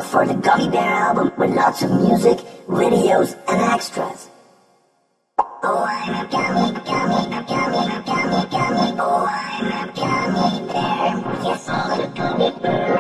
for the Gummy Bear album with lots of music, videos, and extras. Oh, I'm a gummy, gummy, a gummy, a gummy, gummy. Oh, I'm a gummy bear. Yes, I'm a gummy bear.